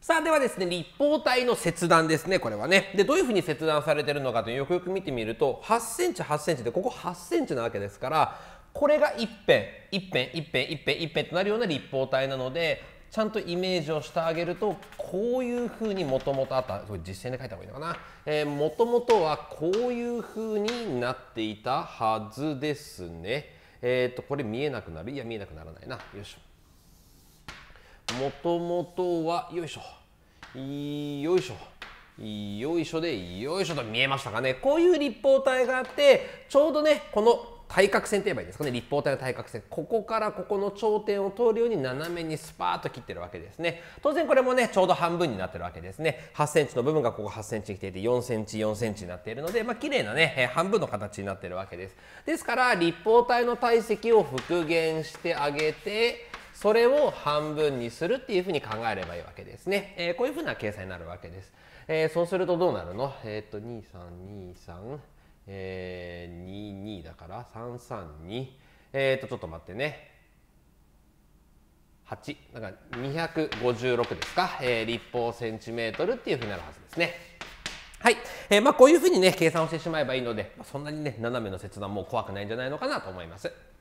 さあ、ではですね、立方体の切断ですね、これはね。で、どういうふうに切断されてるのかとよくよく見てみると、8センチ、8センチで、ここ8センチなわけですから、これが一辺、一辺、一辺、一辺、一辺となるような立方体なので、ちゃんとイメージをしてあげると、こういうふうにもともとあった、これ実線で書いた方がいいのかな。もともとはこういうふうになっていたはずですね。これ見えなくなる？いや、見えなくならないな。よいしょ。もともとはよいしょよいしょよいしょでよいしょと見えましたかね。こういう立方体があって、ちょうどねこの対角線といえばいいですかね、立方体の対角線、ここからここの頂点を通るように斜めにスパーッと切ってるわけですね。当然これもねちょうど半分になってるわけですね。8センチの部分がここ8センチに来ていて4センチ4センチになっているので、綺麗なね半分の形になってるわけです。ですから立方体の体積を復元してあげて、それを半分にするっていうふうに考えればいいわけですね。こういうふうな計算になるわけです。そうするとどうなるの？2323、22だから332、ちょっと待ってね。8だから256ですか、立方センチメートルっていうふうになるはずですね。はい、こういうふうにね計算をしてしまえばいいので、そんなにね斜めの切断も怖くないんじゃないのかなと思います。